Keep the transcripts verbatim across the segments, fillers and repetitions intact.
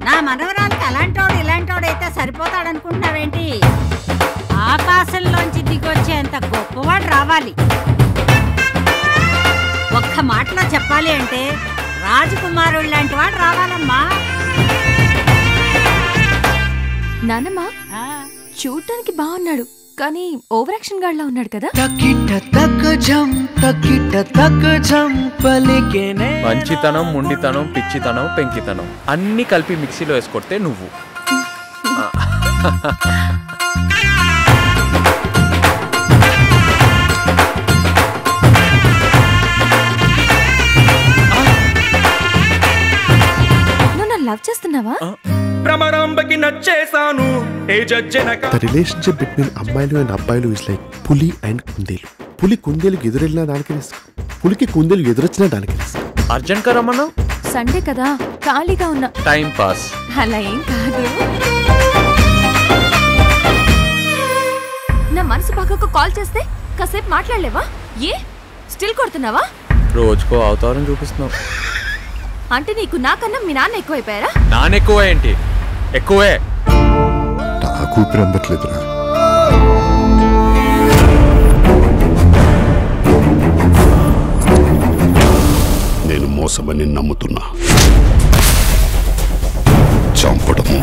నా మనవరాలకి అలాంటోడు ఇలాంటోడు అయితే సరిపోతాడనుకుంటున్నావేంటి? ఆకాశంలోంచి దిగొచ్చేంత గొప్పవాడు రావాలి. ఒక్క మాటలో చెప్పాలి అంటే రాజకుమారుడు లాంటి వాడు రావాలమ్మా. నానమ్మ చూడటానికి బాగున్నాడు, కానీ ఓవర్ యాక్షన్ గాడ్లా ఉన్నాడు కదా. మంచితనం, ముండితనం, పిచ్చితనం, పెంకితనం అన్ని కలిపి మిక్సీలో వేసుకొడితే నువ్వు. నువ్వు నన్ను లవ్ చేస్తున్నావా? భ్రమరాంబకి నచ్చేసాను. The relationship between అమ్మాయిలు అండ్ అబ్బాయిలు ఇస్ లైక్ పులి అండ్ కుందేలు. పులి కుందేలుకి ఎదురెళ్ళినా దానికి రిస్క్, పులికి కుందేలు ఎదురొచ్చినా దానికి రిస్క్. అర్జున్ కా రమ్మన్నా? సండే కదా, ఖాళీగా ఉన్నా. Time pass. అలా ఏం కాదు. నా మనసు పక్కకు కాల్ చేస్తే కాసేపు మాట్లాడలేవా? ఏ స్టిల్ కొడుతున్నావా? రోజుకో అవతారం చూపిస్తున్నావు. అంటే నీకు నాకన్నా మీ నాన్న ఎక్కువైపోయారా? నాన్న ఎక్కువ ఏంటి? ఎక్కువే. నాకు ఊపిరి అందట్లేదురా. నేను మోసమని నమ్ముతున్నా. చంపడము,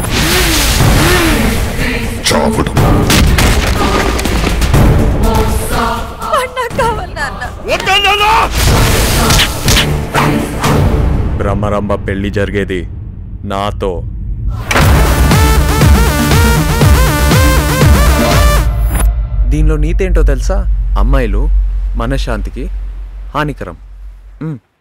చావడము. బ్రహ్మరంభ పెళ్లి జరిగేది నాతో. దీనిలో నీతేంటో తెలుసా? అమ్మాయిలు మనశ్శాంతికి హానికరం.